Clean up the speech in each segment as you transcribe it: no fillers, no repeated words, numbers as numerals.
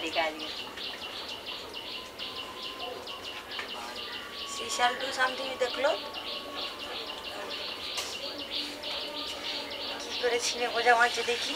She shall do something with the cloth. কি করে ছিনে বোঝা মারছে দেখি।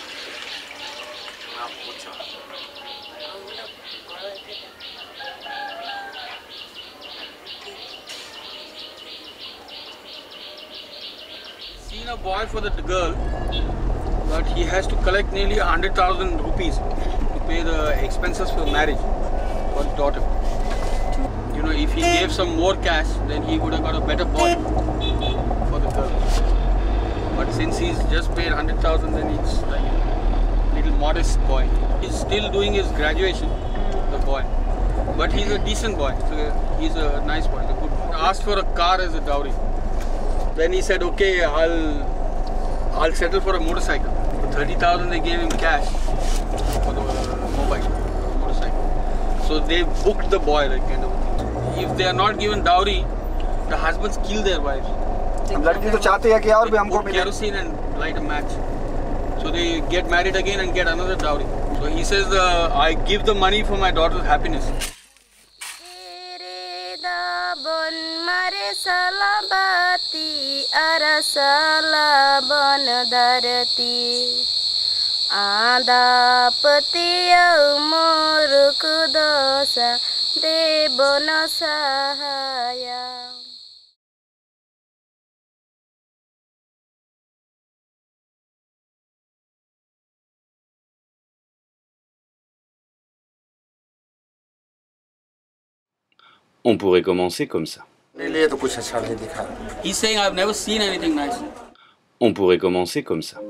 Seen a boy for the girl, but he has to collect nearly 100,000 rupees to pay the expenses for marriage for his daughter. You know, if he gave some more cash, then he would have got a better boy for the girl. But since he's just paid 100,000, then it's like a little modest boy. He's still doing his graduation, the boy. But he's a decent boy, so he's a nice boy, he's a good boy. Asked for a car as a dowry. Then he said, okay, I'll settle for a motorcycle. For 30,000 they gave him cash for the mobile, motorcycle. So they booked the boy, like kind of. If they are not given dowry, the husbands kill their wives. लड़की तो चाहते हैं कि और भी हमको मिले. Kerosene and light a match. So they get married again and get another dowry. So he says, I give the money for my daughter's happiness. On pourrait commencer comme ça. He's saying, I've never seen anything nice. On pourrait commencer comme ça.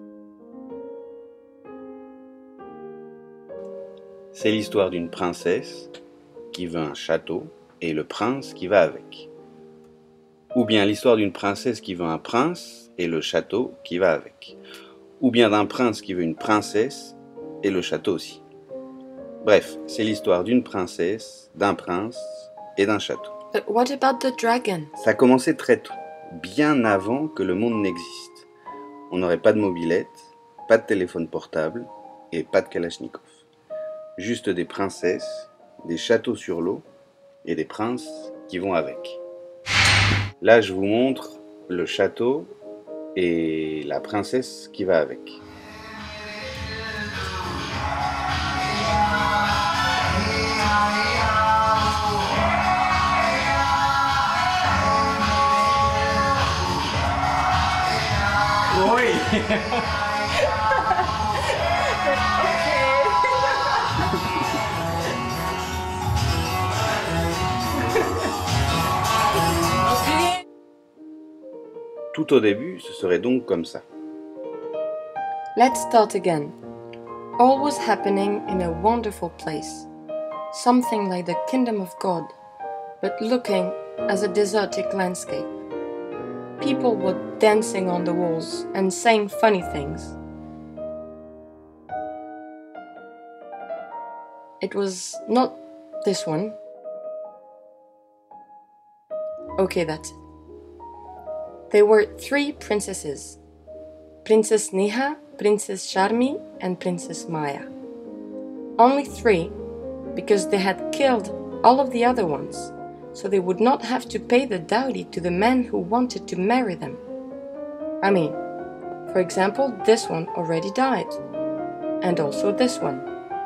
C'est l'histoire d'une princesse qui veut un château et le prince qui va avec. Ou bien l'histoire d'une princesse qui veut un prince et le château qui va avec. Ou bien d'un prince qui veut une princesse et le château aussi. Bref, c'est l'histoire d'une princesse, d'un prince et d'un château. But what about the dragon? Ça a commencé très tôt, bien avant que le monde n'existe. On n'aurait pas de mobilette, pas de téléphone portable et pas de kalachnikov. Juste des princesses, des châteaux sur l'eau et des princes qui vont avec. Là, je vous montre le château et la princesse qui va avec. Tout au début, ce serait donc comme ça. Let's start again. All was happening in a wonderful place. Something like the kingdom of God, but looking as a desertic landscape. People were dancing on the walls and saying funny things. It was not this one. Okay, that's it. There were 3 princesses. Princess Neha, Princess Charmi, and Princess Maïa. Only 3, because they had killed all of the other ones, so they would not have to pay the dowry to the men who wanted to marry them. I mean, for example, this one already died, and also this one.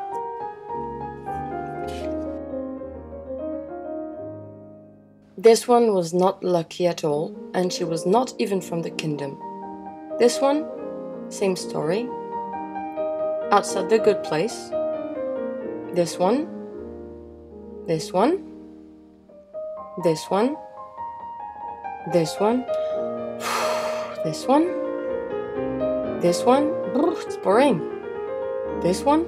This one was not lucky at all, and she was not even from the kingdom. This one, same story. Outside the good place. This one. This one. This one. This one. This one. This one. It's boring. This one.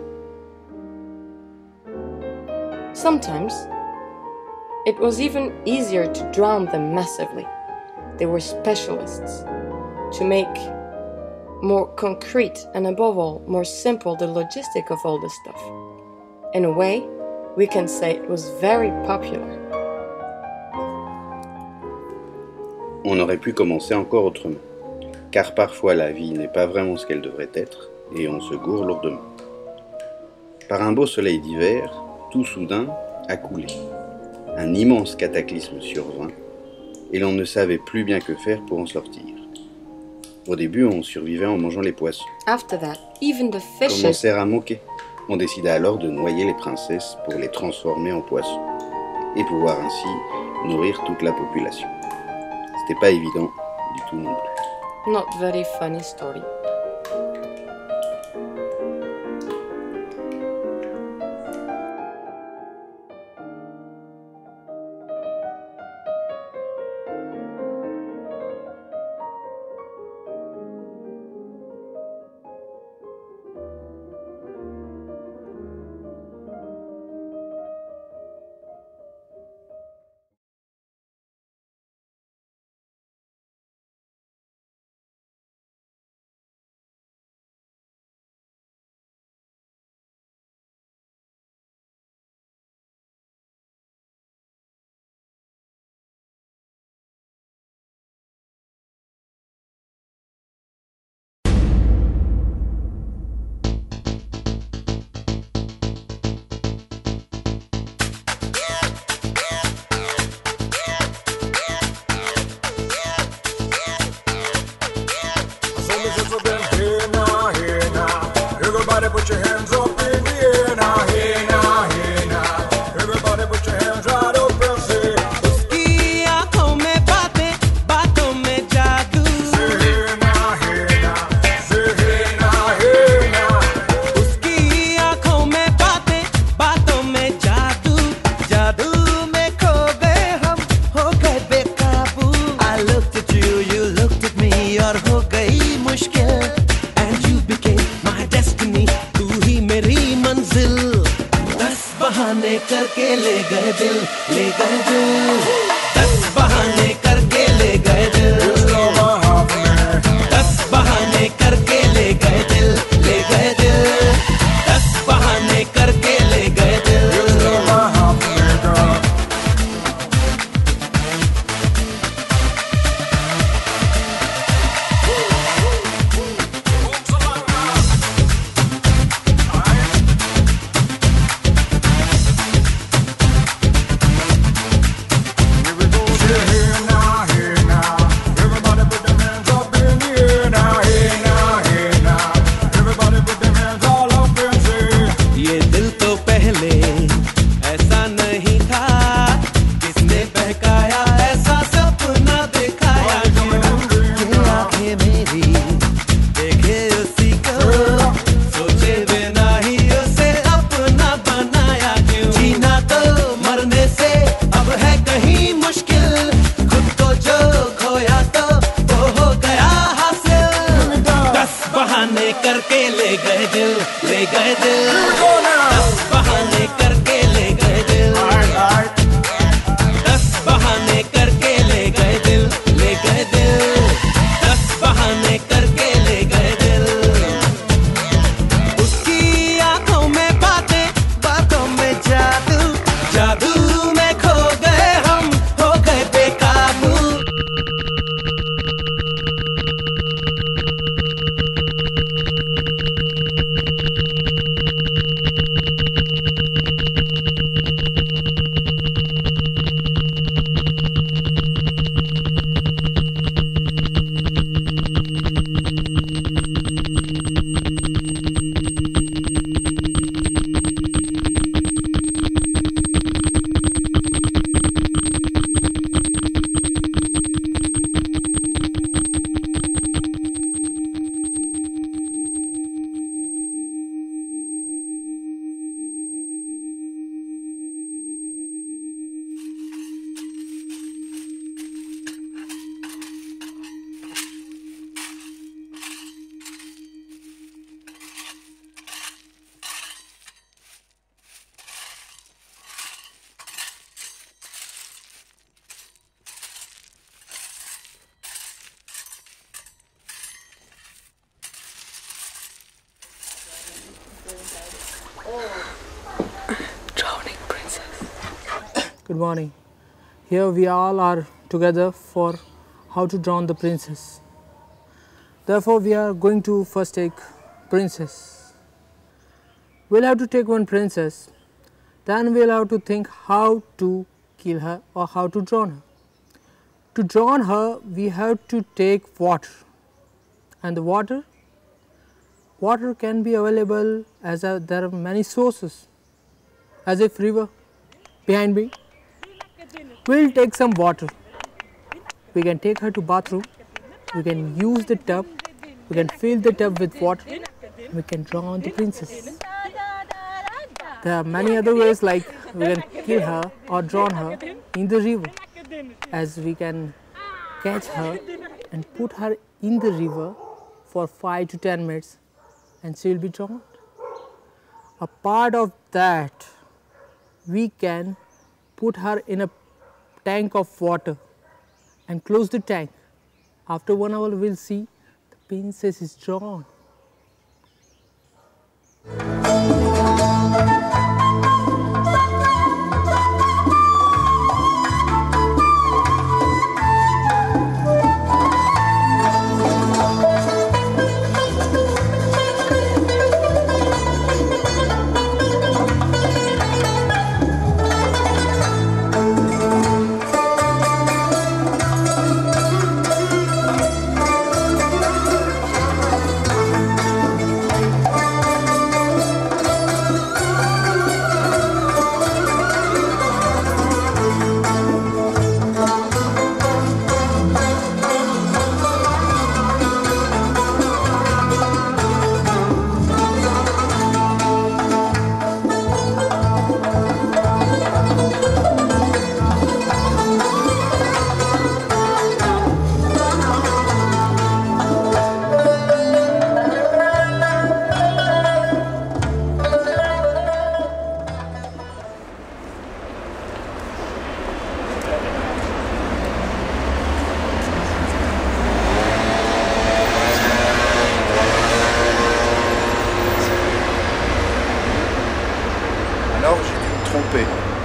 Sometimes it was even easier to drown them massively. They were specialists to make more concrete and above all more simple the logistic of all this stuff. In a way, we can say it was very popular. On aurait pu commencer encore autrement, car parfois la vie n'est pas vraiment ce qu'elle devrait être et on se gourre lourdement. Par un beau soleil d'hiver, tout soudain a coulé. Un immense cataclysme survint et l'on ne savait plus bien que faire pour en sortir. Au début, on survivait en mangeant les poissons. After that, even the fishes Commencèrent à moquer. On décida alors de noyer les princesses pour les transformer en poissons et pouvoir ainsi nourrir toute la population. C'était pas évident du tout non plus. Not very funny story. Everybody put your hands up in the air now, hey now, hey now. Everybody put your hands right up and say, उसकी आँखों में बातें, बातों में जादू. say hey now, hey now. Say hey now, hey now. उसकी आँखों में बातें, बातों में जादू. जादू में खो गए हम, हो गए बेकाबू. I looked at you, you looked at me, और हो गई मुश्किल. And you became my destiny, तू ही मेरी मंजिल. 10 बहाने करके ले गए दिल, ले गए दिल. 10 बहाने करके ले गए दिल. 10 बहाने करके ले गए दिल, ले गए दिल. 10 बहाने करके ले गए दिल. ये दिल तो पहले ऐसा नहीं था, किसने बहकाया ऐसा सपना दिखाया. ये आँखें मेरी देखे उसी को, सोचे बिना ही उसे अपना बनाया. क्यों जीना तो मरने से अब है कहीं मुश्किल. खुद को जो खोया तो वो हो गया हासिल. 10 बहाने करके ले गए दिल, ले गए दिल. 10 बहाने करके ले गए दिल. 10 बहाने करके ले गए दिल, ले गए दिल. 10 बहाने करके ले गए दिल. उसकी आँखों में बातें, बातों में जादू. जादू में खो गए हम, हो गए बेकाबू. Drowning princess. Good morning. Here we all are together for how to drown the princess. Therefore, we are going to first take princess. we'll have to take one princess, then we'll have to think how to kill her or how to drown her. To drown her, we have to take water, and the water can be available as there are many sources, as if river behind me. We'll take some water. We can take her to bathroom. We can use the tub. We can fill the tub with water. We can drown the princess. There are many other ways, like we can kill her or drown her in the river, as we can catch her and put her in the river for 5 to 10 minutes and she will be drowned. A part of that, we can put her in a tank of water and close the tank. After 1 hour, we will see the princess is drowned. Alors j'ai dû me tromper.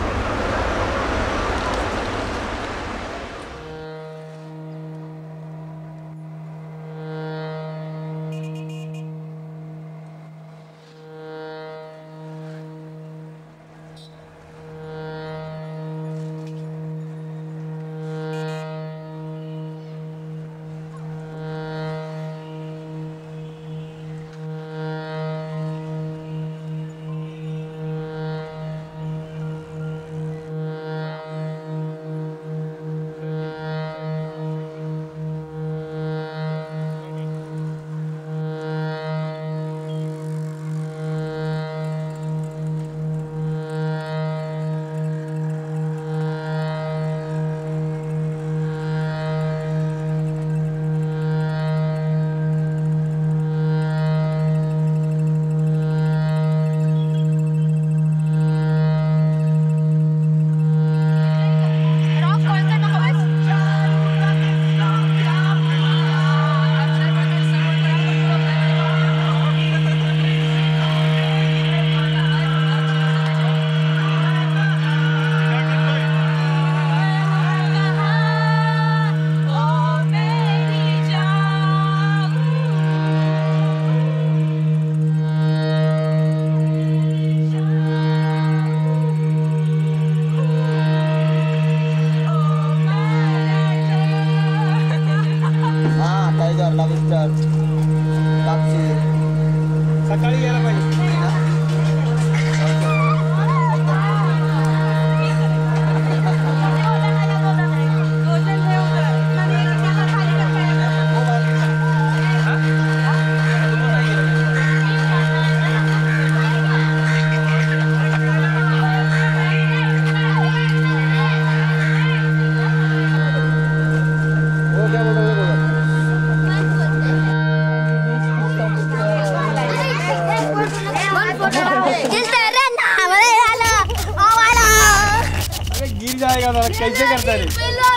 कैसे करता है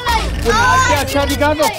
तो नाच के अच्छा दिखा दो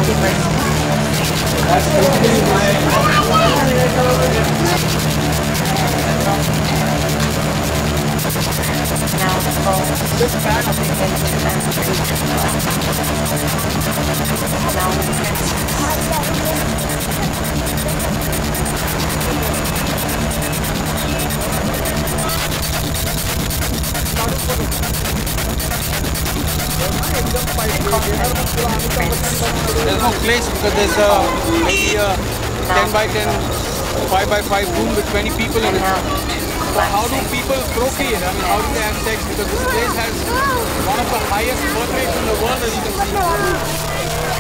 There's no place because there's maybe a 10 by 10, 5 by 5 room with 20 people in it. So how do people procreate? I mean, how do they have sex? Because this place has one of the highest birth rates in the world, as you can see.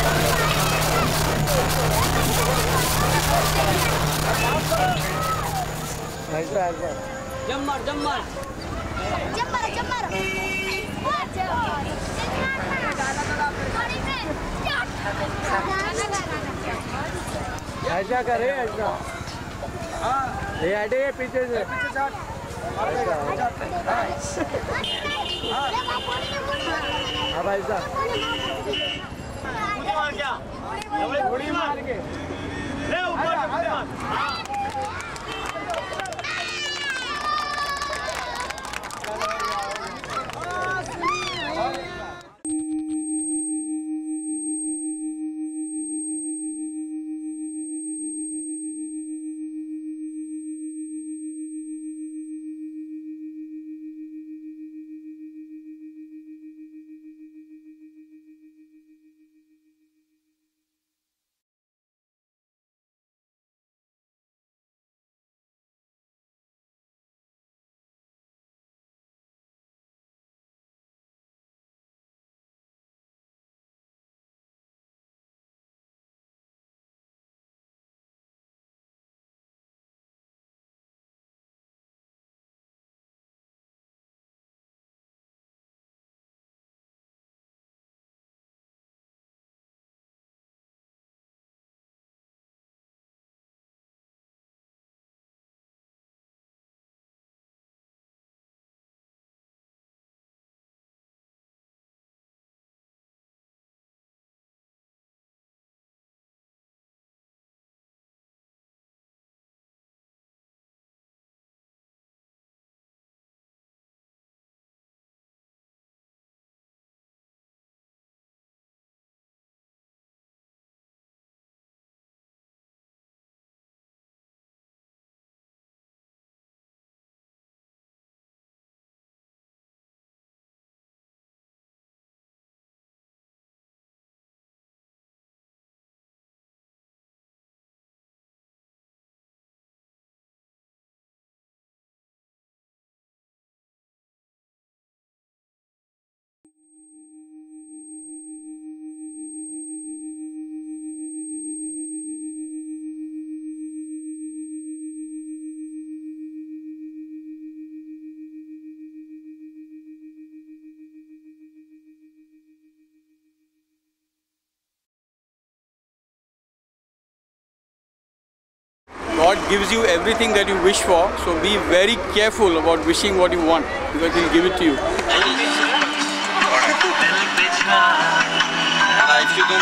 ऐसा करे ऐसा ये हटे पीछे से अब ऐसा उड़ी मार के ले ऊपर God gives you everything that you wish for, so be very careful about wishing what you want, because He'll give it to you. If you don't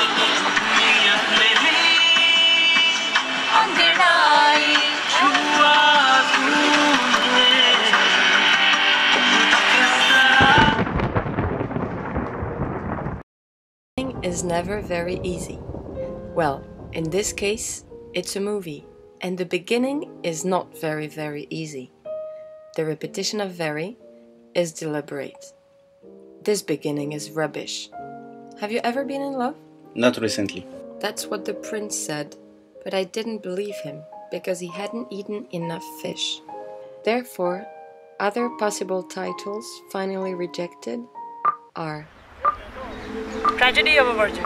is never very easy. Well, in this case, it's a movie, and the beginning is not very easy. The repetition of very is deliberate. This beginning is rubbish. Have you ever been in love? Not recently. That's what the prince said, but I didn't believe him because he hadn't eaten enough fish. Therefore, other possible titles finally rejected are Tragedy of a Virgin,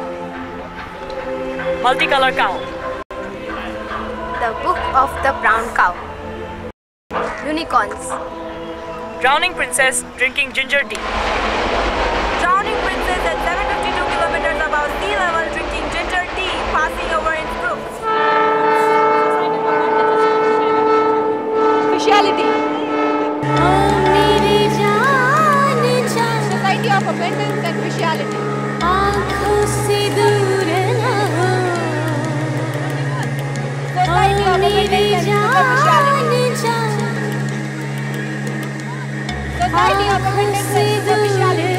Multicolor Cow, The Book of the Brown Cow, Unicorns, Drowning Princess Drinking Ginger Tea, Drowning Princess at 752 kilometers above sea level drinking ginger tea, passing over in brooks. Speciality, Society of Abundance and Speciality. Society of Independence officially.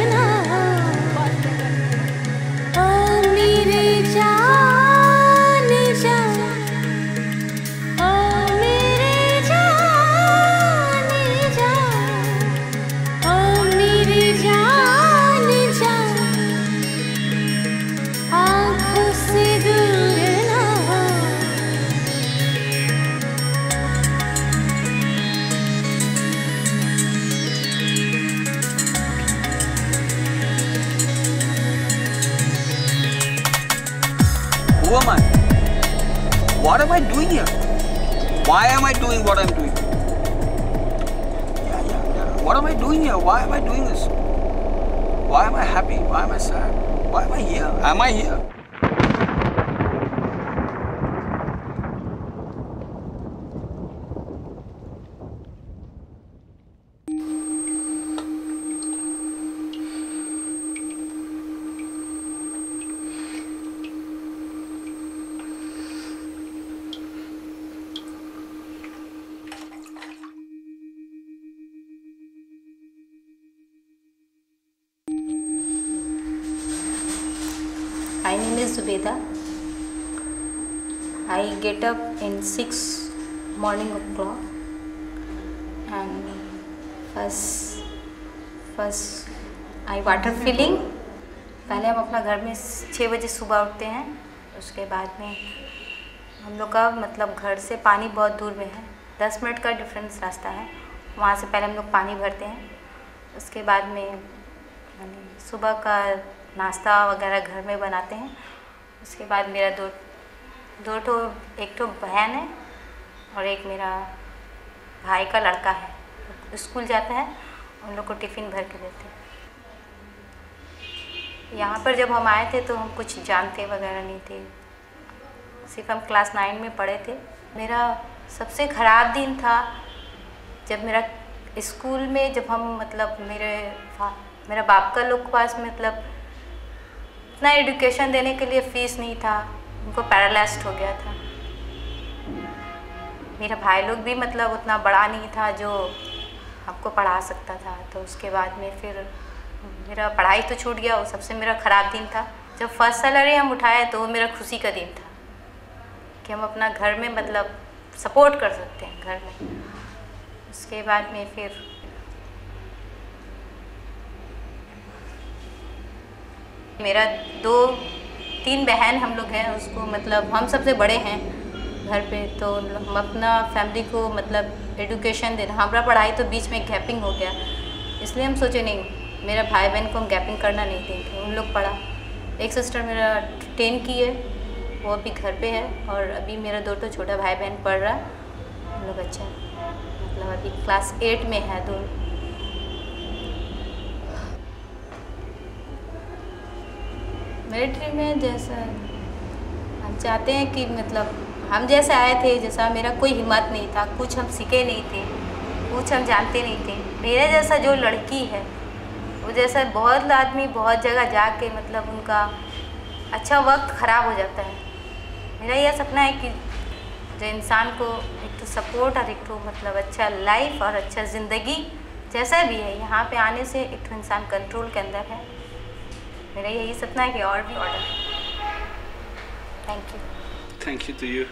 Who am I? What am I doing here? Why am I doing what I'm doing? What am I doing here? Why am I doing this? Why am I happy? Why am I sad? Why am I here? Am I here? My name is Zubeda. I get up in 6 morning o'clock and first I water filling. पहले हम अपना घर में 6 बजे सुबह उठते हैं. उसके बाद में हम लोग का मतलब घर से पानी बहुत दूर में है, 10 मिनट का डिफरेंस रास्ता है. वहाँ से पहले हम लोग पानी भरते हैं. उसके बाद में सुबह का नाश्ता वगैरह घर में बनाते हैं. उसके बाद मेरा एक तो बहन है और एक मेरा भाई का लड़का है, स्कूल जाता है. उन लोग को टिफ़िन भर के देते हैं. यहाँ पर जब हम आए थे तो हम कुछ जानते वगैरह नहीं थे, सिर्फ हम क्लास 9 में पढ़े थे. मेरा सबसे ख़राब दिन था जब मेरा स्कूल में जब हम मतलब मेरा बाप का लोग के पास मतलब इतना एजुकेशन देने के लिए फ़ीस नहीं था, उनको पैरालाइज्ड हो गया था. मेरा भाई लोग भी मतलब उतना बड़ा नहीं था जो हमको पढ़ा सकता था. तो उसके बाद में फिर मेरा पढ़ाई तो छूट गया. वो सबसे मेरा ख़राब दिन था. जब फर्स्ट सैलरी हम उठाए तो वो मेरा खुशी का दिन था कि हम अपना घर में मतलब सपोर्ट कर सकते हैं घर में. उसके बाद में फिर मेरा 2-3 बहन हम लोग हैं, उसको मतलब हम सबसे बड़े हैं घर पे. तो हम अपना फैमिली को मतलब एजुकेशन देना, हमारा पढ़ाई तो बीच में गैपिंग हो गया, इसलिए हम सोचे नहीं मेरा भाई बहन को हम गैपिंग करना नहीं देंगे. उन लोग पढ़ा. एक सिस्टर मेरा 10 की है, वो अभी घर पे है. और अभी मेरा 2 छोटा भाई बहन पढ़ रहा. हम लोग अच्छा मतलब अभी क्लास 8 में है दोनों. मिलिट्री में जैसा हम चाहते हैं कि मतलब हम जैसे आए थे, जैसा मेरा कोई हिम्मत नहीं था, कुछ हम सीखे नहीं थे, कुछ हम जानते नहीं थे. मेरे जैसा जो लड़की है वो जैसा बहुत आदमी बहुत जगह जाके मतलब उनका अच्छा वक्त ख़राब हो जाता है. मेरा यह सपना है कि जो इंसान को एक तो सपोर्ट और एक तो मतलब अच्छा लाइफ और अच्छा ज़िंदगी जैसा भी है, यहाँ पे आने से एक तो इंसान कंट्रोल के अंदर है. मेरा यही सपना है कि और भी order. Thank you. Thank you to you.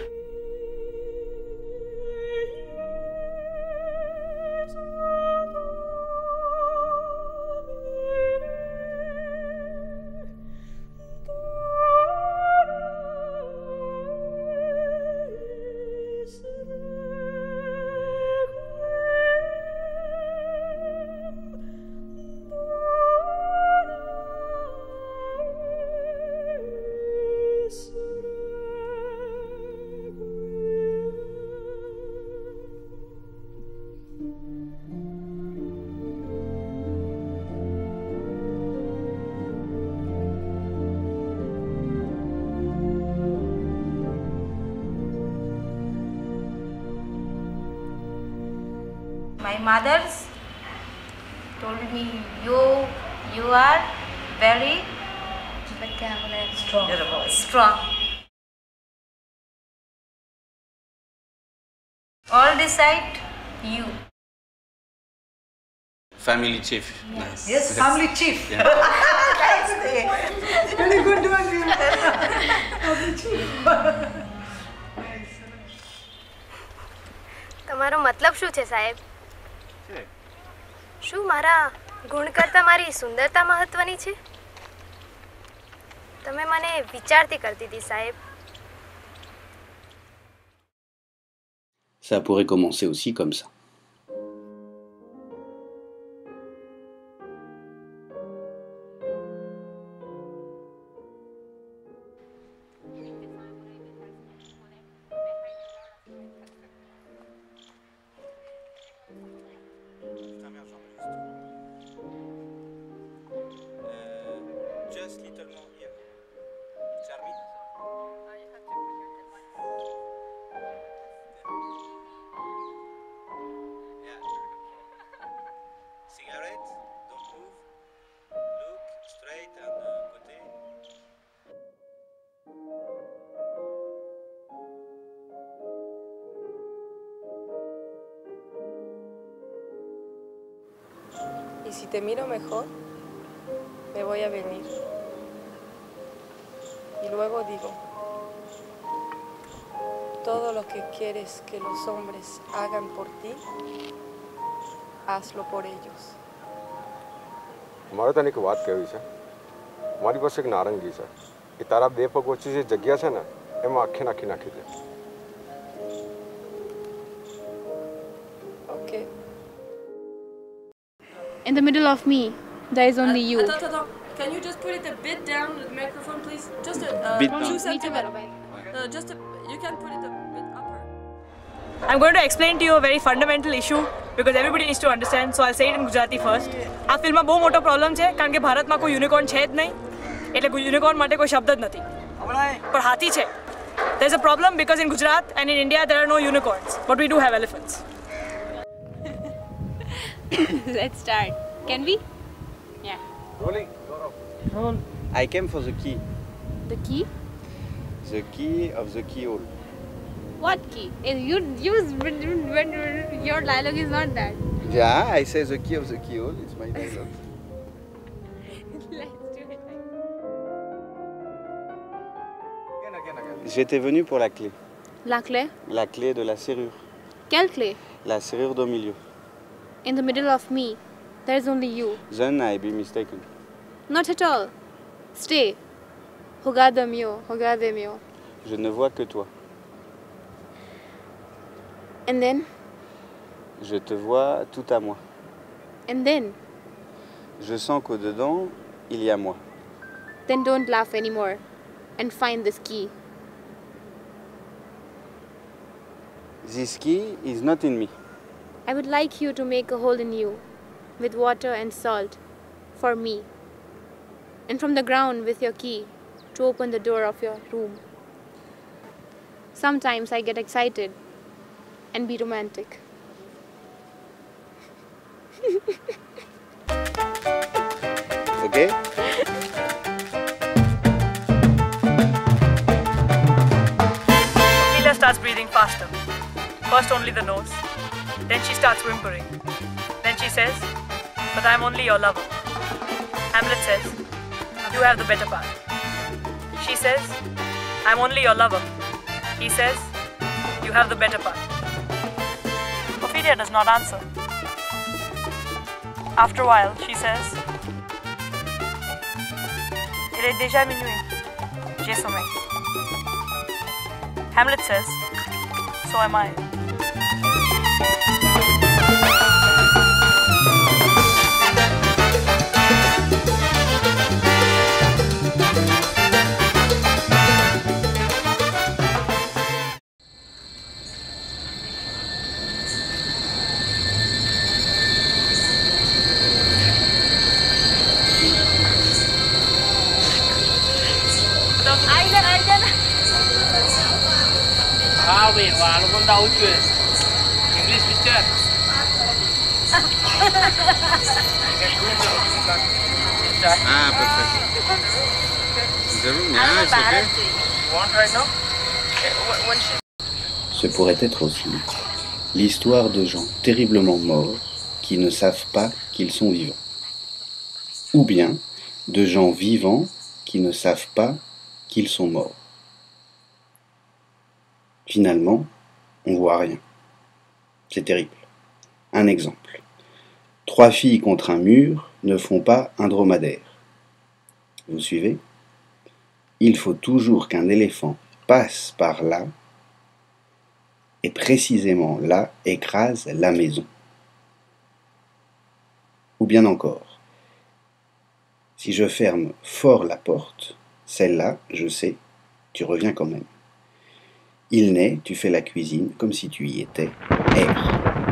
My mothers told me you are very strong. All decide you. Family chief. Yes. Yes, family chief. Yeah. That's the very good one. Family chief. તમારો મતલબ શું છે સાહેબ? શું મારા ગુણ કરતા મારી સુંદરતા મહત્વની છે? તમે મને વિચારતી કરતી હતી સાહેબ. Ça pourrait commencer aussi comme ça. Just little more here. Charmi. Yeah. Cigarette. Don't move. Look straight and côté. Y si te miro mejor, me voy a venir. Y luego digo, todo lo que quieres que los hombres hagan por ti, hazlo por ellos. મારે તને એક વાત કહેવી છે. મારી પાસે એક નારંગી છે. એ તારા બે પગ વચ્ચે જે જગ્યા છે ને એમાં આખે નાખી દે. Okay. In the middle of me, there is only you. Can you just put it a bit down the microphone, please? Just a bit down. 2 centimeters. You can put it a bit upper. I'm going to explain to you a very fundamental issue because everybody needs to understand. So I'll say it in Gujarati first. આ ફિલ્મમાં બહુ મોટો problem છે કારણ કે ભારતમાં કોઈ unicorn છે જ નહીં. એટલે યુનિકોર્ન માટે કોઈ શબ્દ જ નથી. પણ હાથી છે. There's a problem because in Gujarat and in India there are no unicorns, but we do have elephants. Let's start. Can we? Yeah. Rolling. I came for the key. The key? The key of the keyhole. What key? Your dialogue is not that. Yeah, I say the key of the keyhole. It's my dialogue. Let's do it. J'étais venu pour la clé. La clé? La clé de la serrure. Quelle clé? La serrure d'au milieu. In the middle of me, there is only you. Then I be mistaken. Not at all. Stay. Regarde mieux. Je ne vois que toi. And then? Je te vois tout à moi. And then? Je sens qu'au-dedans, il y a moi. Then don't laugh anymore and find this key. This key is not in me. I would like you to make a hole in you with water and salt for me. And from the ground with your key to open the door of your room. Sometimes I get excited and be romantic. Okay? Ophelia starts breathing faster. First only the nose. Then she starts whimpering. Then she says, "But I'm only your lover." Hamlet says, "You have the better part." She says, "I'm only your lover." He says, "You have the better part." Ophelia does not answer. After a while, she says, "Il est déjà minuit. J'ai sommeil." Hamlet says, "So am I." English picture. Ah, perfect. It's okay. Want right now? Ce pourrait être aussi l'histoire de gens terriblement morts qui ne savent pas qu'ils sont vivants. Ou bien de gens vivants qui ne savent pas qu'ils sont morts. Finalement, on voit rien. C'est terrible. Un exemple. 3 filles contre un mur ne font pas un dromadaire. Vous suivez? Il faut toujours qu'un éléphant passe par là, et précisément là écrase la maison. Ou bien encore, si je ferme fort la porte, celle-là, je sais, tu reviens quand même. Il naît, tu fais la cuisine comme si tu y étais, air.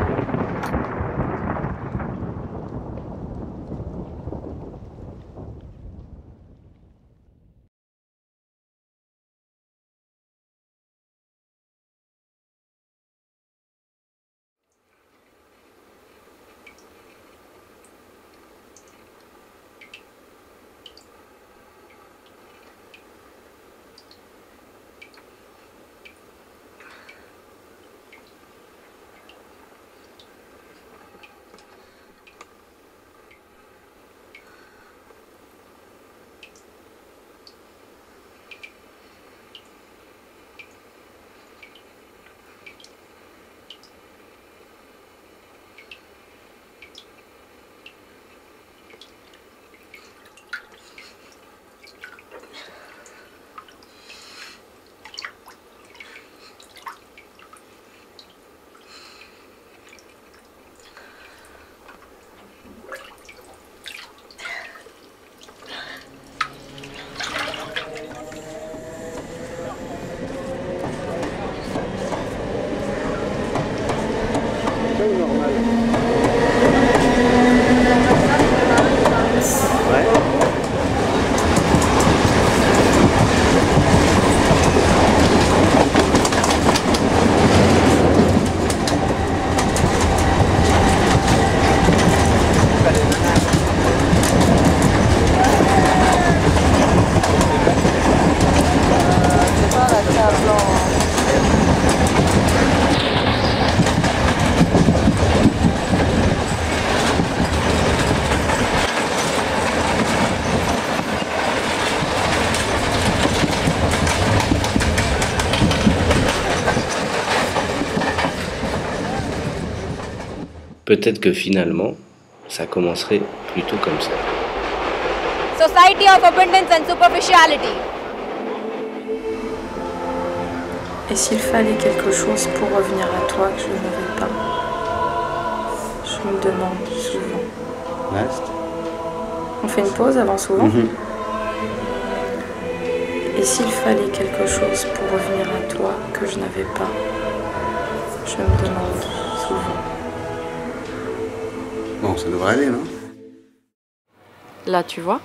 Peut-être que finalement, ça commencerait plutôt comme ça. Society of abundance and superficiality. Et s'il fallait quelque chose pour revenir à toi que je n'avais pas? Je me demande souvent. Last. On fait une pause avant souvent? Et s'il fallait quelque chose pour revenir à toi que je n'avais pas? Je me demande souvent. Bon, ça devrait aller, non? Là, tu vois?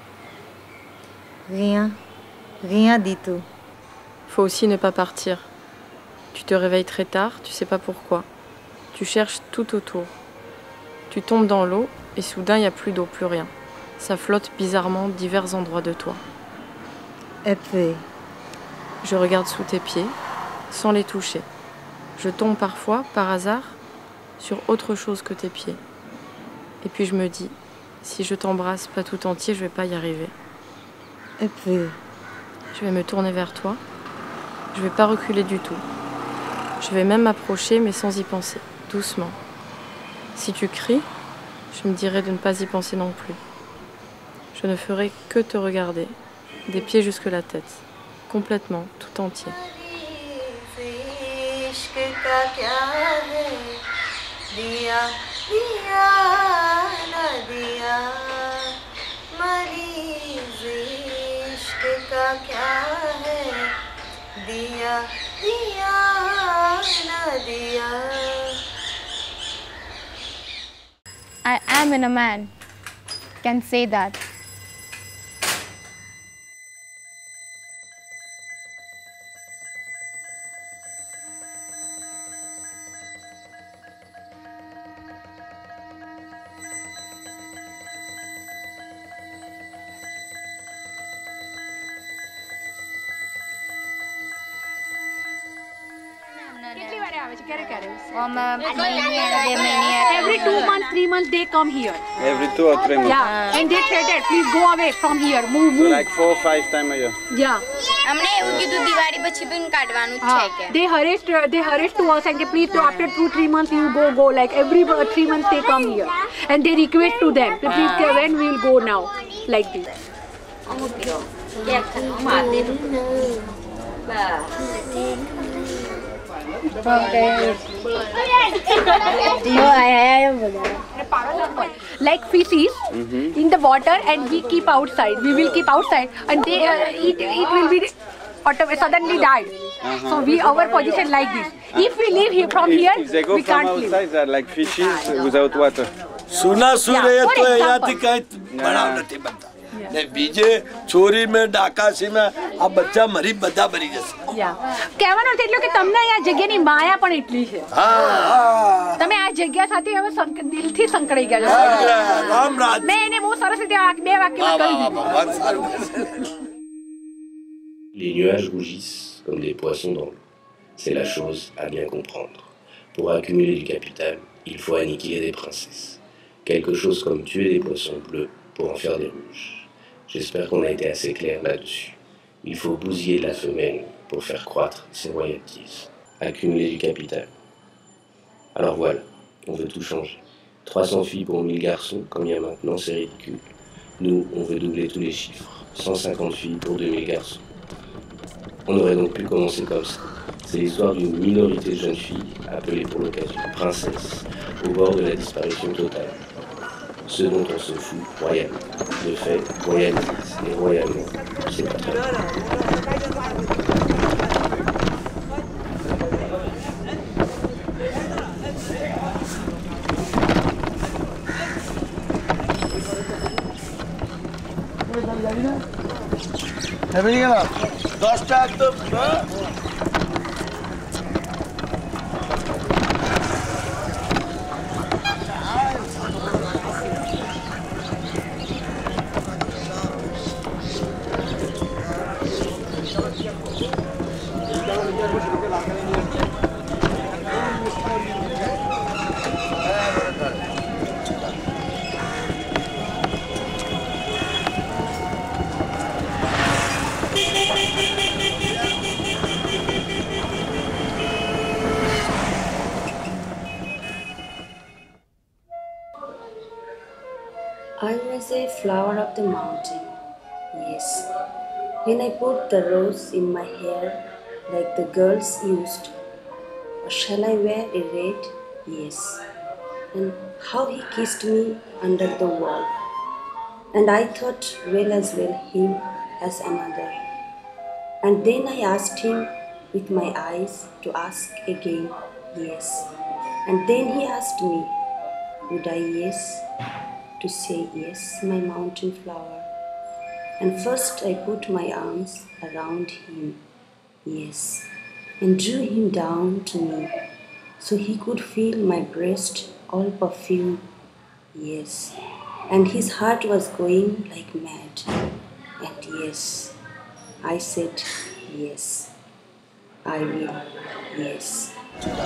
Rien. Rien du tout. Faut aussi ne pas partir. Tu te réveilles très tard, tu sais pas pourquoi. Tu cherches tout autour. Tu tombes dans l'eau et soudain il n'y a plus d'eau, plus rien. Ça flotte bizarrement divers endroits de toi. Et puis, je regarde sous tes pieds, sans les toucher. Je tombe parfois, par hasard, sur autre chose que tes pieds. Et puis je me dis, si je t'embrasse pas tout entier, je vais pas y arriver. Et puis, je vais me tourner vers toi. Je vais pas reculer du tout. Je vais même m'approcher, mais sans y penser, doucement. Si tu cries, je me dirais de ne pas y penser non plus. Je ne ferai que te regarder, des pieds jusque la tête, complètement, tout entier. I am in a man, can say that. Every 2 months, 3 months they come here. Every 2 or 3 months? Yeah, and they threatened, please go away from here, move. So like 4 or 5 times a year? Yeah. They harassed to us and they please after 2-3 months you go. Like every 3 months they come here. And they request to them, please when we will go now. Like this. Like fishes in the water, and we keep outside. We will keep outside, and they it will be suddenly died. So our position like this. If we leave here from here, if they go we from can't outside, leave. they're like fishes without water. सुना सुरे तो याती कहीं बड़ा नहीं बनता नहीं बीजे चोरी में डाकासी में अब बच्चा मरी बदा मरी जैसे કહેવાનો અર્થ એટલો કે તમને આ જગ્યાની માયા પણ એટલી છે તમે આ જગ્યા સાથે હવે દિલથી સંકળાઈ ગયા છો રામ રાજ મેં એને બહુ સરસ રીતે 2 વાક્યમાં કહી દીધું. Les nuages rougissent comme des poissons dans l'eau. C'est la chose à bien comprendre. Pour accumuler du capital, il faut anniquiler des princesses. Quelque chose comme tuer des poissons bleus pour en faire des rouges. J'espère qu'on a été assez clair là-dessus. Il faut bousiller la femelle pour faire croître ses royalties. Accumuler du capital. Alors voilà, on veut tout changer. 300 filles pour 1000 garçons, comme il y a maintenant, c'est ridicule. Nous, on veut doubler tous les chiffres. 150 filles pour 2000 garçons. On aurait donc pu commencer comme ça. C'est l'histoire d'une minorité de jeunes filles, appelées pour l'occasion princesses, au bord de la disparition totale. Ce dont on se fout royalement. De fait, royalties et royalement, c'est pas très bien. I was a flower of the mountain, yes. When I put the rose in my hair like the girls used, or shall I wear a red? Yes. And how he kissed me under the wall. And I thought well as well him as another. And then I asked him with my eyes to ask again, yes. And then he asked me, would I yes? To say yes, my mountain flower. And first I put my arms around him, yes, and drew him down to me, so he could feel my breast all perfume, yes. And his heart was going like mad, and yes, I said yes, I will, yes.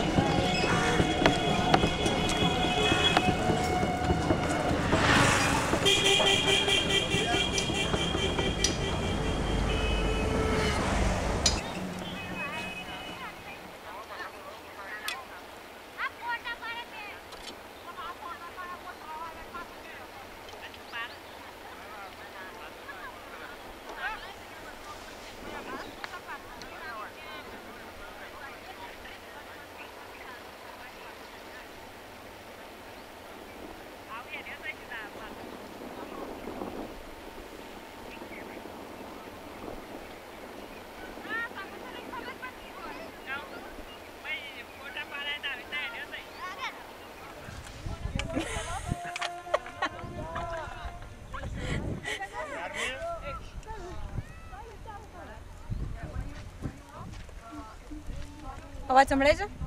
અવાજ સંભળાય છે?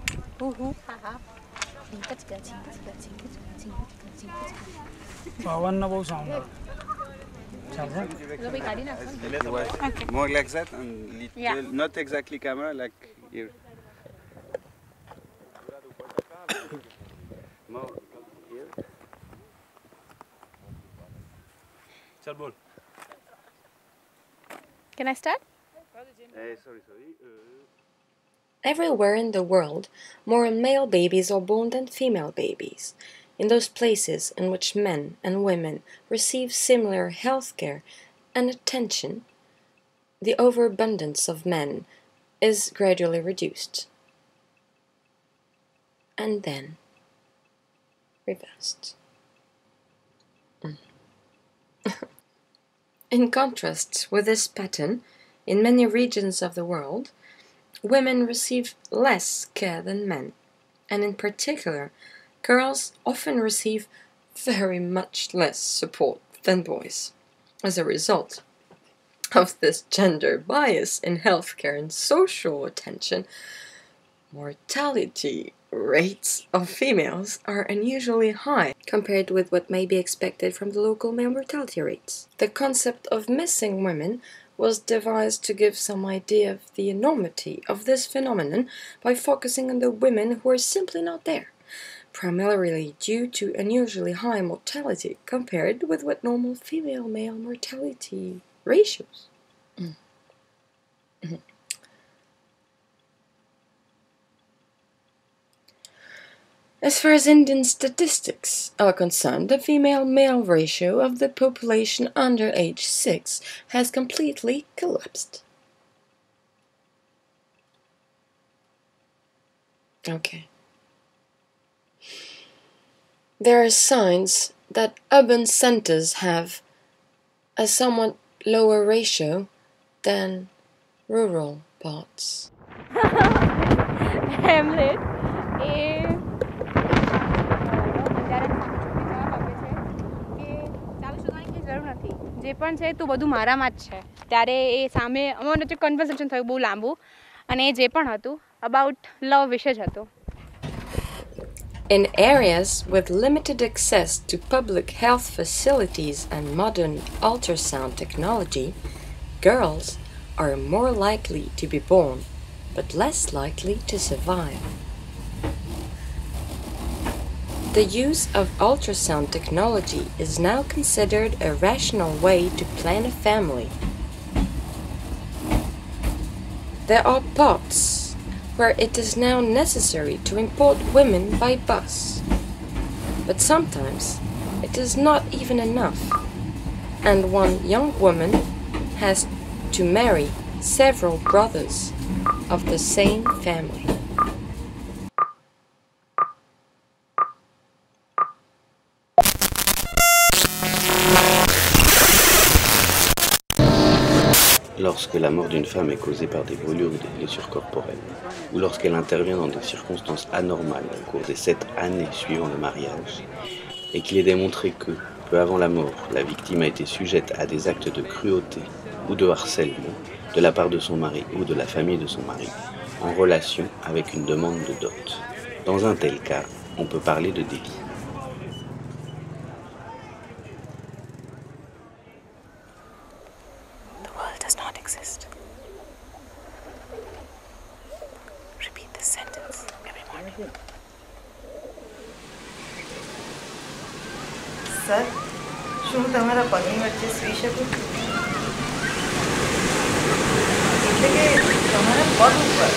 પવનનો બહુ sound આવે. More like that and little, not exactly camera, like here. Can I start? Sorry. Everywhere in the world, more male babies are born than female babies. In those places in which men and women receive similar health care and attention, the overabundance of men is gradually reduced and then reversed. In contrast with this pattern, in many regions of the world, women receive less care than men, and in particular, girls often receive very much less support than boys. As a result of this gender bias in healthcare and social attention, mortality rates of females are unusually high compared with what may be expected from the local male mortality rates. The concept of missing women was devised to give some idea of the enormity of this phenomenon by focusing on the women who are simply not there, primarily due to unusually high mortality compared with what normal female-male mortality ratios. As far as Indian statistics are concerned, the female-male ratio of the population under age 6 has completely collapsed. Okay. There are signs that urban centers have a somewhat lower ratio than rural parts. Hamlet. જે પણ છે તું બધું મારામાં જ છે ત્યારે એ સામે અમારું વચ્ચે કન્વર્સેશન થયું બહુ લાંબુ અને એ જે પણ હતું અબાઉટ લવ વિશે જ હતું. In areas with limited access to public health facilities and modern ultrasound technology, girls are more likely to be born, but less likely to survive. The use of ultrasound technology is now considered a rational way to plan a family. There are parts where it is now necessary to import women by bus, but sometimes it is not even enough, and one young woman has to marry several brothers of the same family. Lorsque la mort d'une femme est causée par des brûlures ou des blessures corporelles, ou lorsqu'elle intervient dans des circonstances anormales au cours des 7 années suivant le mariage, et qu'il est démontré que, peu avant la mort, la victime a été sujette à des actes de cruauté ou de harcèlement de la part de son mari ou de la famille de son mari, en relation avec une demande de dot. Dans un tel cas, on peut parler de délit. Sir શું હું તમારા પગની વચ્ચે સૂઈ શકું એટલે કે તમારા પગ ઉપર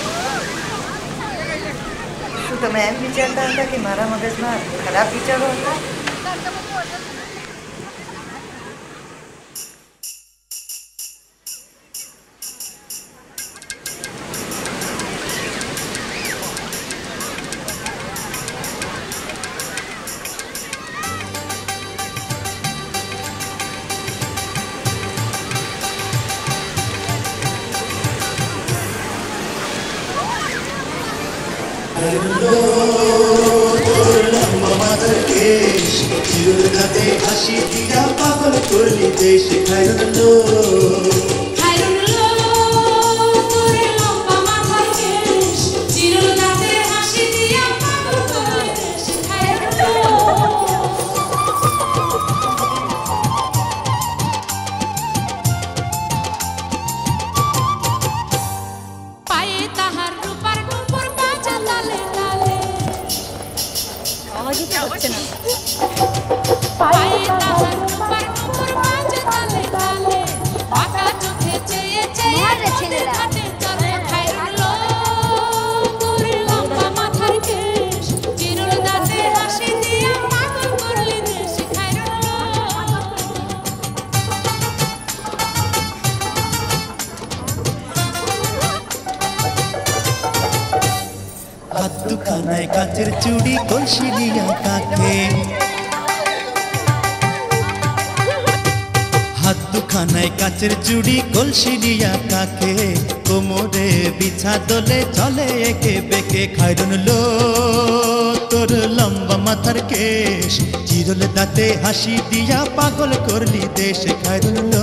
શું તમે એમ વિચારતા હતા કે મારા મગજમાં ખરાબ વિચારો હતા Paye tahar par কাচের চুড়ি কলসি দিয়া কাকে হাত দুখানায় কাচের চুড়ি কলসি দিয়া কাকে কোমরে বিছা দোলে চলে একে বেকে খায়রন লো তোর লম্বা মাথার কেশ চিরল দাঁতে হাসি দিয়া পাগল করলি দেশ খায়রন লো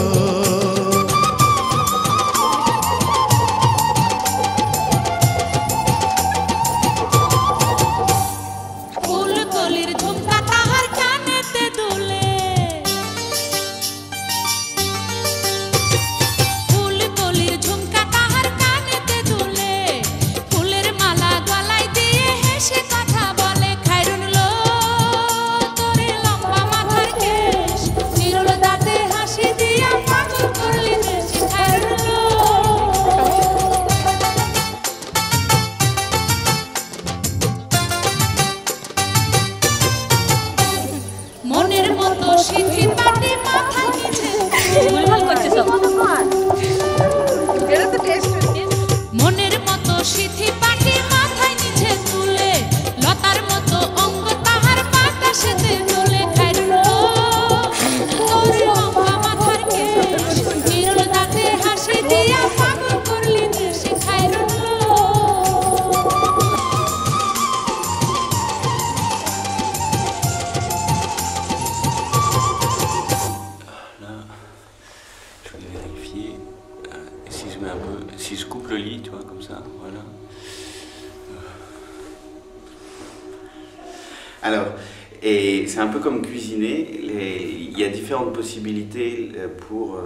Alors, et c'est un peu comme cuisiner, il y a différentes possibilités pour...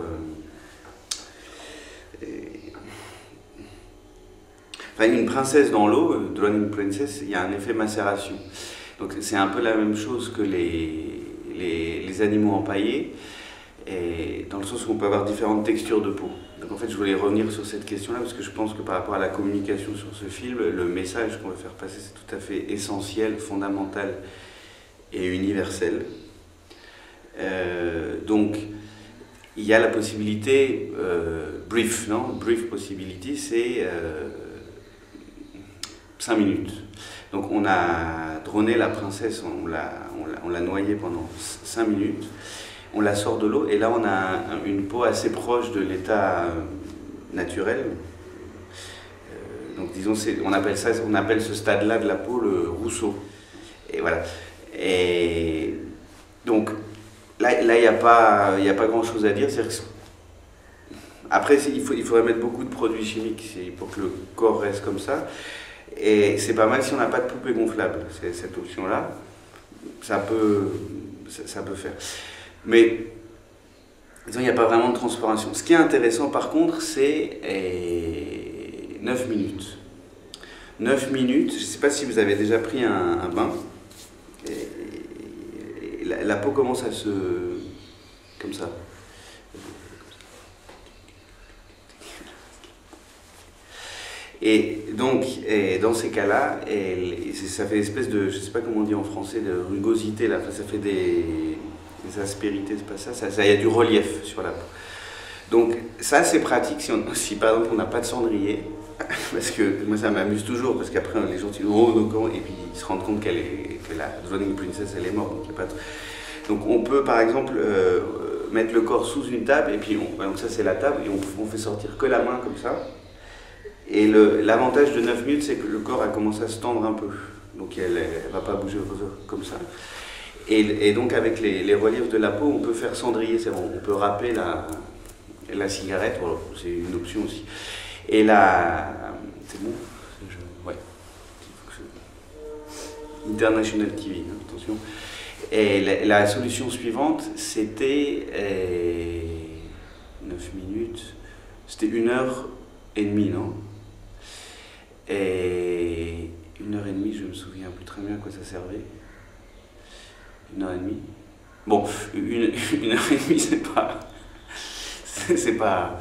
Enfin, une princesse dans l'eau, drowning princess, il y a un effet macération. Donc c'est un peu la même chose que les animaux empaillés, et dans le sens où on peut avoir différentes textures de peau. Donc en fait, je voulais revenir sur cette question-là, parce que je pense que par rapport à la communication sur ce film, le message qu'on veut faire passer, c'est tout à fait essentiel, fondamental et universel. Donc, il y a la possibilité, brief, non? Brief possibility, c'est 5 minutes. Donc on a droné la princesse, on l'a noyée pendant 5 minutes. On la sort de l'eau et là on a une peau assez proche de l'état naturel. Donc disons, on appelle ce stade-là de la peau le rousseau. Et voilà. Et donc là il n'y a pas grand-chose à dire. Après il faudrait mettre beaucoup de produits chimiques pour que le corps reste comme ça. Et c'est pas mal si on n'a pas de poupée gonflable. C'est cette option-là, ça peut faire. Mais disons, il n'y a pas vraiment de transpiration. Ce qui est intéressant par contre, c'est 9 minutes. 9 minutes, je ne sais pas si vous avez déjà pris un bain. Et la peau commence à se... comme ça. Et donc, dans ces cas-là, ça fait une espèce de, je ne sais pas comment on dit en français, de rugosité, là. Enfin, ça fait des aspérités, c'est pas ça, il y a du relief sur la peau. Donc ça c'est pratique si par exemple on n'a pas de cendrier, parce que moi ça m'amuse toujours, parce qu'après les gens disent oh donc, et puis ils se rendent compte que la drowning princess elle est morte, donc, donc on peut par exemple mettre le corps sous une table, et puis donc ça c'est la table, et on fait sortir que la main comme ça. Et l'avantage de 9 minutes, c'est que le corps a commencé à se tendre un peu, donc elle ne va pas bouger comme ça. Et donc avec les reliefs de la peau, on peut faire cendrier, c'est bon, on peut râper la cigarette, voilà, c'est une option aussi. Et là, c'est bon, ouais. International TV, hein, attention. Et la solution suivante, c'était 9 minutes, c'était 1h30, non? Et 1h30, je me souviens plus très bien à quoi ça servait. 1h30. Bon, 1h30, c'est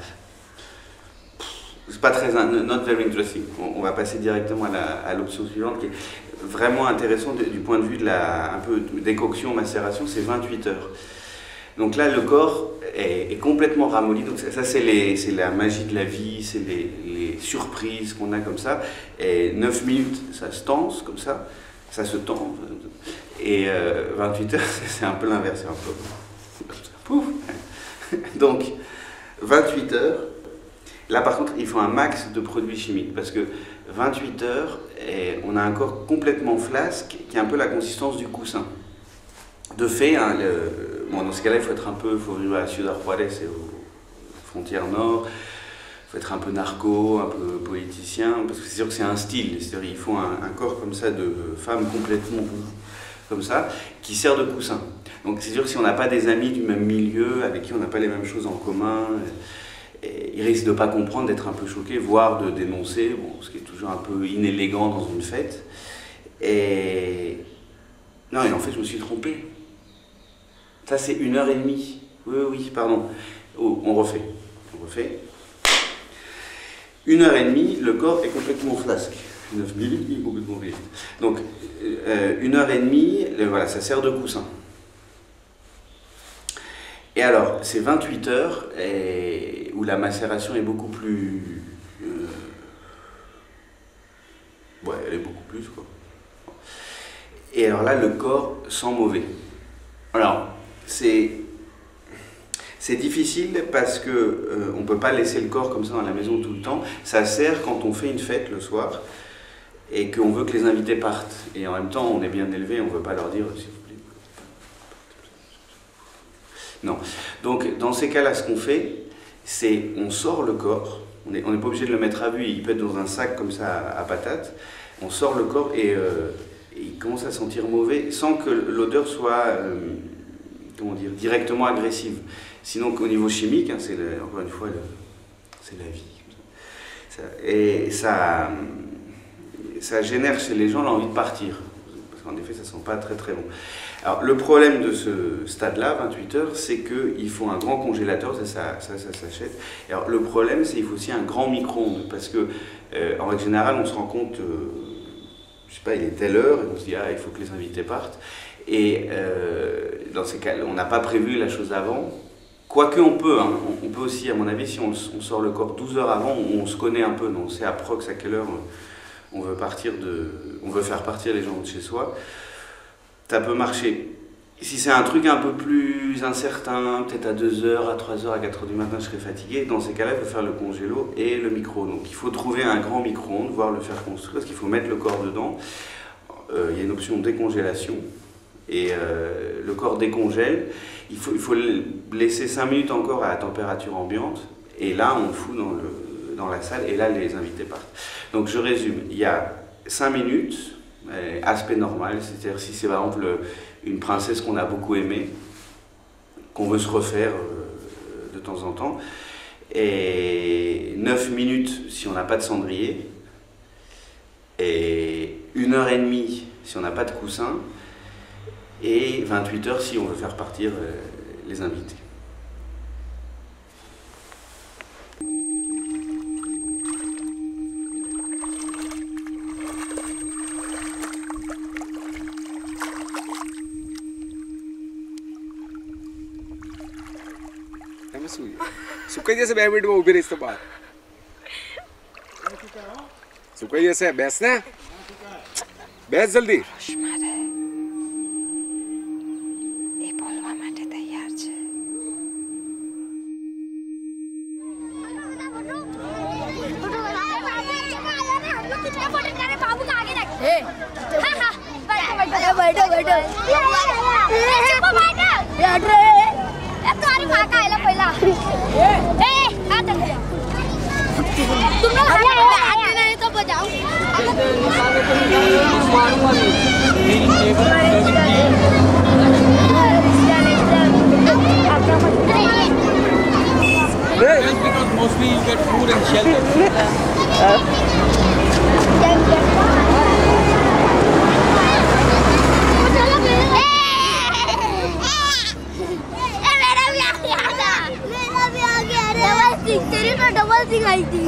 pas très, not very interesting. On va passer directement à l'option suivante qui est vraiment intéressante du point de vue de un peu décoction, macération, c'est 28 heures. Donc là, le corps est complètement ramolli. Donc ça c'est la magie de la vie, c'est surprises qu'on a comme ça. Et 9 minutes, ça se tense comme ça se tend. Et 28 heures, c'est un peu l'inverse, c'est un peu comme ça. Pouf. Donc, 28 heures. Là, par contre, il faut un max de produits chimiques parce que 28 heures, on a un corps complètement flasque qui a un peu la consistance du coussin. De fait, hein, bon, dans ce cas-là, il faut être un peu, il faut vivre à Ciudad Juárez, c'est aux frontières nord, il faut être un peu narco, un peu politicien, parce que c'est sûr que c'est un style, c'est-à-dire il faut un corps comme ça de femme complètement comme ça, qui sert de coussin. Donc c'est sûr que si on n'a pas des amis du même milieu, avec qui on n'a pas les mêmes choses en commun, il risque de ne pas comprendre, d'être un peu choqué, voire de dénoncer, bon, ce qui est toujours un peu inélégant dans une fête. Et non, et en fait, je me suis trompé. Ça, c'est 1h30. Oui, pardon. Oh, on refait. 1h30, le corps est complètement flasque. 9 minutes, il est complètement vide. Donc, 1h30, voilà, ça sert de coussin. Et alors, c'est 28 heures où la macération est beaucoup plus... ouais, elle est beaucoup plus, quoi. Et alors là, le corps sent mauvais. Alors, c'est difficile parce que on ne peut pas laisser le corps comme ça dans la maison tout le temps. Ça sert quand on fait une fête le soir et qu'on veut que les invités partent. Et en même temps, on est bien élevé, on ne veut pas leur dire... Non. Donc, dans ces cas-là, ce qu'on fait, c'est on sort le corps. On n'est pas obligé de le mettre à vue. Il peut être dans un sac comme ça à patates. On sort le corps et il commence à sentir mauvais sans que l'odeur soit, comment dire, directement agressive. Sinon, au niveau chimique, hein, encore une fois, c'est la vie. Et ça génère chez les gens l'envie de partir. Parce qu'en effet, ça ne sent pas très très bon. Alors, le problème de ce stade-là, 28 heures, c'est qu'il faut un grand congélateur, ça s'achète. Alors, le problème, c'est qu'il faut aussi un grand micro-ondes, parce que, en règle générale, on se rend compte, je sais pas, il est telle heure, et on se dit, ah, il faut que les invités partent. Et dans ces cas, on n'a pas prévu la chose avant. Quoique on peut, hein, on peut aussi, à mon avis, si on sort le corps 12 heures avant, on se connaît un peu, on sait à prox à quelle heure on veut faire partir les gens de chez soi. Ça peut marcher. Si c'est un truc un peu plus incertain, peut-être à 2h, à 3h, à 4h du matin, je serais fatigué, dans ces cas-là, il faut faire le congélo et le micro. Donc il faut trouver un grand micro-ondes, voire le faire construire, parce qu'il faut mettre le corps dedans. Il y a une option de décongélation. Et le corps décongèle. Il faut le laisser 5 minutes encore à la température ambiante. Et là, on le fout dans la salle, et là, les invités partent. Donc je résume. Il y a 5 minutes... aspect normal, c'est-à-dire si c'est par exemple une princesse qu'on a beaucoup aimée, qu'on veut se refaire de temps en temps, et 9 minutes si on n'a pas de cendrier, et 1h30 si on n'a pas de coussin, et 28 heures si on veut faire partir les invités. सुकई जैसे badminton में उभी रहीस तो बाहर सुकई जैसे बैस ना बैस जल्दी Because mostly you get food and shelter. डबल सिंह आई थी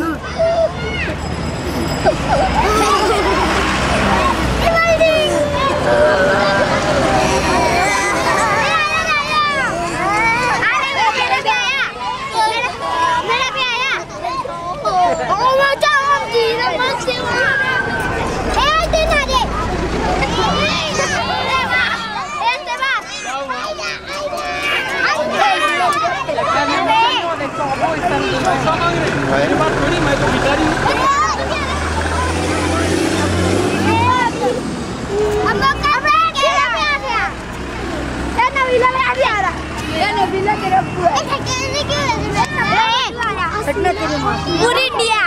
मेरा भी आया मेरे पास थोड़ी, मैं तो भिखारी हूँ। पूरी इंडिया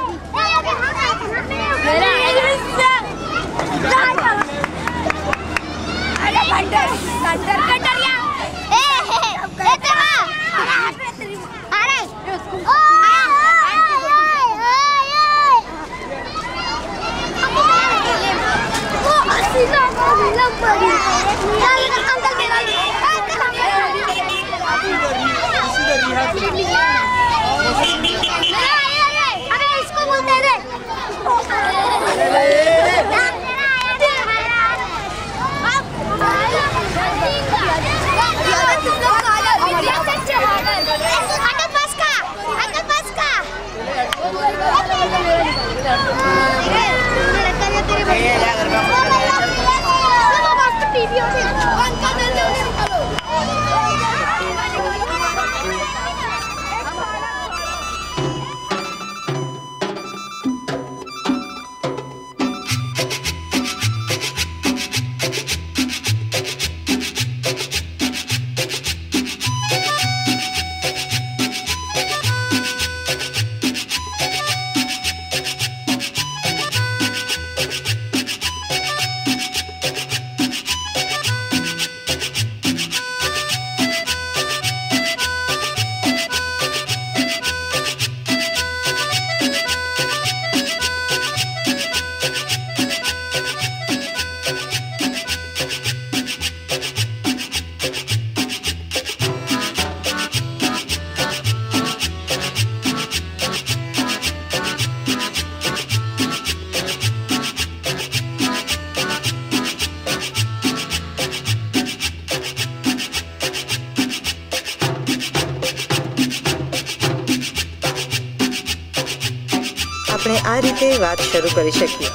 આપણે આ રીતે વાત શરૂ કરી શકીએ.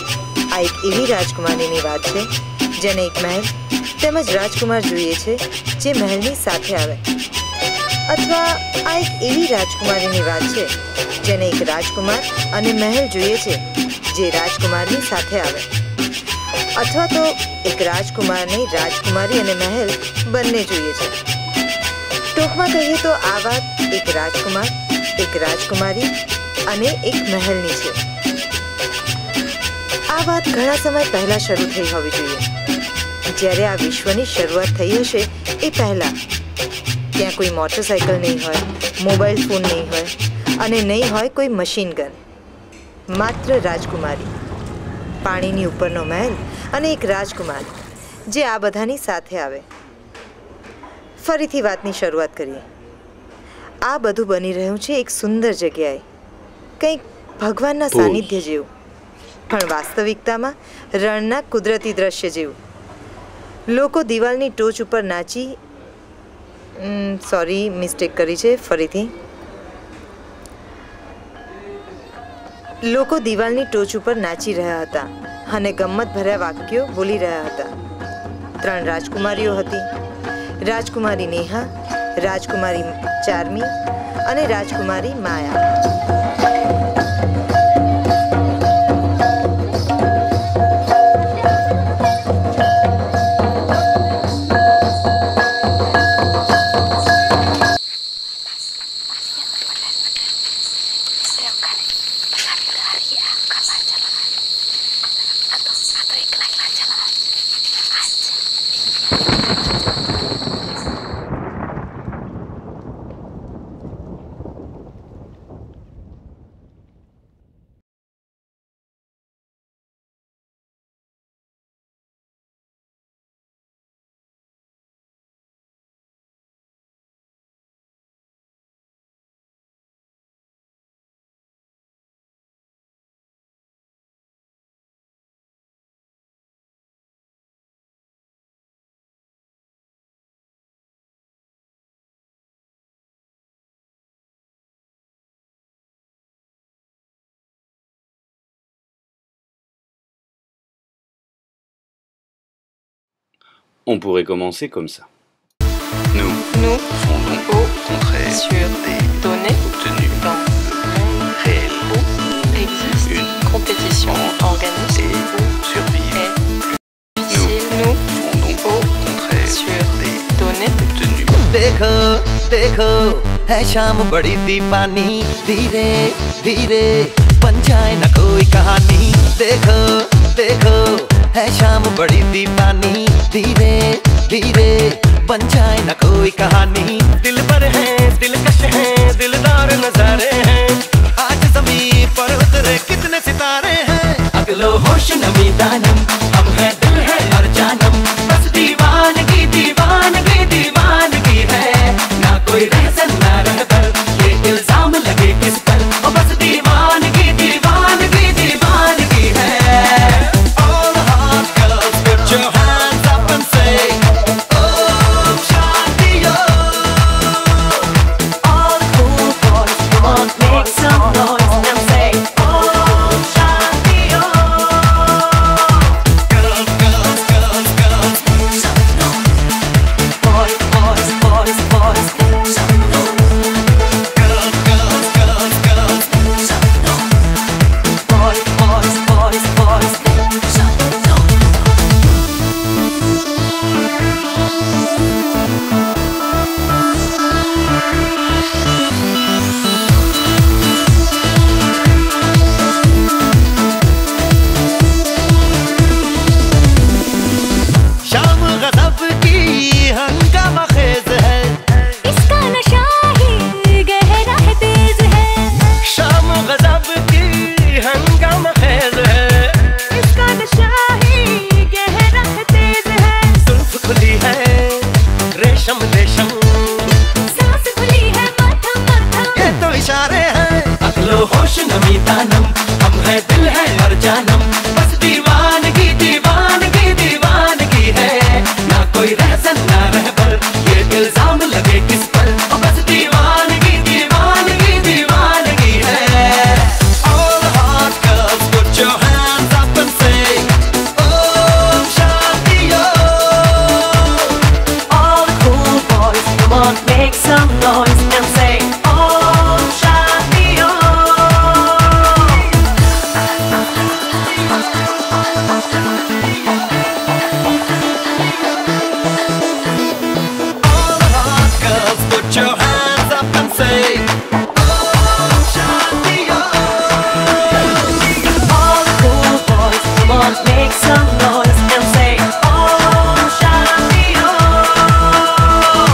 આ એક એવી રાજકુમારીની વાત છે જેને એક મહેલ તેમજ રાજકુમાર જોઈએ છે જે મહેલની સાથે આવે, અથવા આ એક એવી રાજકુમારીની વાત છે જેને એક રાજકુમાર અને મહેલ જોઈએ છે જે રાજકુમારની સાથે આવે, અથવા તો એક રાજકુમારને રાજકુમારી અને મહેલ બંને જોઈએ છે. ટૂંકમાં કહીએ તો આ વાત એક રાજકુમાર, એક રાજકુમારી અને એક મહેલની છે. આ વાત ઘણા સમય પહેલા શરૂ થઈ હોવી જોઈએ. જ્યારે આ વિશ્વની શરૂઆત થઈ હશે એ પહેલા ત્યાં કોઈ મોટરસાયકલ નહીં હોય, મોબાઈલ ફોન નહીં હોય અને નહીં હોય કોઈ મશીન ગન. માત્ર રાજકુમારી, પાણીની ઉપરનો મહેલ અને એક રાજકુમાર જે આ બધાની સાથે આવે. ફરીથી વાતની શરૂઆત કરીએ. આ બધું બની રહ્યું છે એક સુંદર જગ્યાએ, કંઈક ભગવાનના સાનિધ્ય જેવું, પણ વાસ્તવિકતામાં રણના કુદરતી દ્રશ્ય જેવું. લોકો દિવાલની ટોચ ઉપર નાચી સોરી મિસ્ટેક કરી છે ફરીથી લોકો દિવાલની ટોચ ઉપર નાચી રહ્યા હતા અને ગમ્મત ભર્યા વાક્યો બોલી રહ્યા હતા. 3 રાજકુમારીઓ હતી, રાજકુમારી નેહા, રાજકુમારી ચાર્મી અને રાજકુમારી માયા. On pourrait commencer comme ça. Nous fondons au contraire sur des données obtenues dans देखो देखो है शाम बड़ी दीवानी, धीरे धीरे बन जाए न कोई कहानी। देखो देखो है शाम बड़ी दीवानी, धीरे धीरे बन जाए न कोई कहानी। दिल पर है दिलकश है दिलदार नजारे हैं, आज ज़मीं पर उतरे कितने सितारे हैं। अगलो होश नमी दानम, हम है दिल है और जानम, बस दीवानगी दीवानगी दीवानगी है। ना कोई रहसन ना रहबर, ये इल्जाम लगे किस पर, ओ बस दीवानगी दीवानगी दीवानगी है। All the hot girls put your hands up and say Om Shanti Om. All the cool boys come on make some noise and say Om Shanti Om. Girls girls girls girls make some noise. Boys boys boys boys make some noise. Girls girls girls girls make some noise. Boys boys boys boys make some noise. शाम गज़ब की हंगामा खेज है, इसका नशा ही गहरा है तेज है। शाम गज़ब की हंगामा खेज है, इसका नशा ही गहरा है तेज है। जुल्फ खुली है रेशम रेशम, सांस खुली है माथा माथा, ये तो इशारे हैं। अगलो होश नमी दानम, हम है दिल है और जानम, बस दीवानगी दीवानगी दीवानगी है। ना कोई रहसन ना रहबर, ये इल्जाम लगे किस पर, ओ बस दीवानगी दीवानगी दीवानगी है। All the hot girls put your hands up and say Om Shanti Om. All the cool boys come on make some noise and say Om Shanti Om. All the hot girls put your hands up and say Om Shanti Om. All the cool boys come on make some noise and say Om Shanti Om.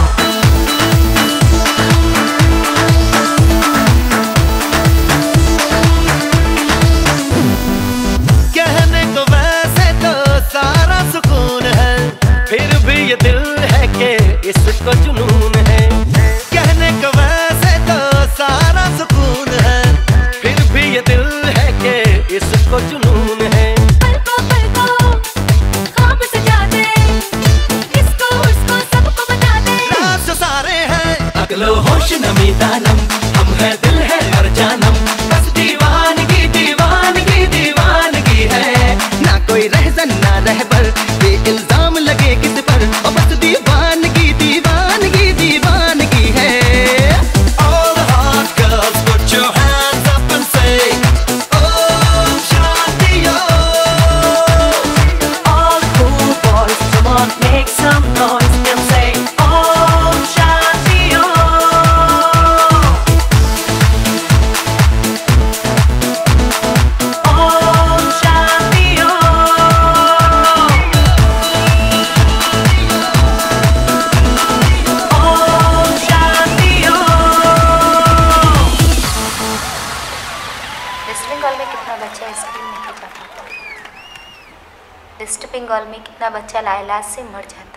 कहने को वैसे तो सारा सुकून है, फिर भी ये दिल है कि इसको जुनून है। कहने को वैसे तो सारा सुकून है, फिर भी ये दिल है कि इसको जुनून है। पलको ख्वाब सजा दे, इसको उसको सबको बता दे। राज जो सारे हैं, अगलो होश नमी दानम, हम है दिल है और जानम, बस दीवानगी दीवानगी दीवानगी है। ना कोई रहसन ना रहबर, ये इल्जाम लगे किस पर, ओ बस दीवानगी दीवानगी दीवानगी है। All the hot girls put your hands up and say Om Shanti Om. All the cool boys come on make some noise and say Om Shanti Om. Om Shanti Om. Om Shanti Om. West Bengal में कितना बच्चा school नहीं पढ़ पाता, waste Bengal में कितना बच्चा लाइलाज से मर जाता है।